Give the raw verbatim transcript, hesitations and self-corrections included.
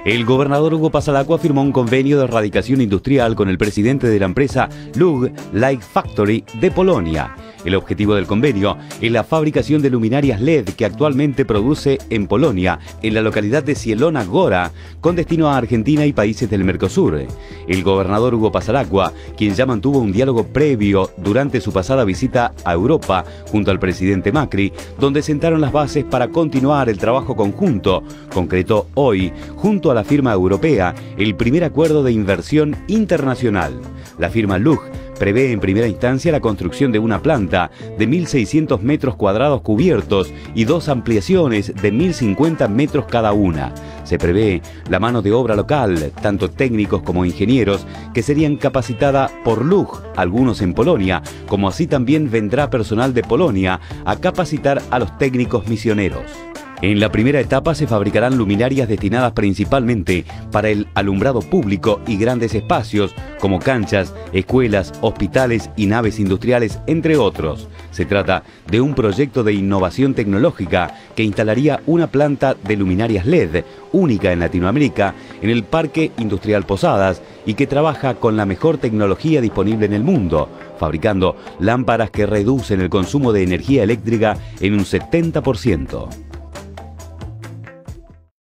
El gobernador Hugo Pasalacqua firmó un convenio de erradicación industrial con el presidente de la empresa Lug Light Factory de Polonia. El objetivo del convenio es la fabricación de luminarias L E D que actualmente produce en Polonia, en la localidad de Zielona Góra, con destino a Argentina y países del Mercosur. El gobernador Hugo Pasalacqua, quien ya mantuvo un diálogo previo durante su pasada visita a Europa junto al presidente Macri, donde sentaron las bases para continuar el trabajo conjunto, concretó hoy, junto a la firma europea, el primer acuerdo de inversión internacional. La firma Lug prevé en primera instancia la construcción de una planta de mil seiscientos metros cuadrados cubiertos y dos ampliaciones de mil cincuenta metros cada una. Se prevé la mano de obra local, tanto técnicos como ingenieros, que serían capacitada por Lug, algunos en Polonia, como así también vendrá personal de Polonia a capacitar a los técnicos misioneros. En la primera etapa se fabricarán luminarias destinadas principalmente para el alumbrado público y grandes espacios como canchas, escuelas, hospitales y naves industriales, entre otros. Se trata de un proyecto de innovación tecnológica que instalaría una planta de luminarias L E D única en Latinoamérica en el Parque Industrial Posadas y que trabaja con la mejor tecnología disponible en el mundo, fabricando lámparas que reducen el consumo de energía eléctrica en un setenta por ciento.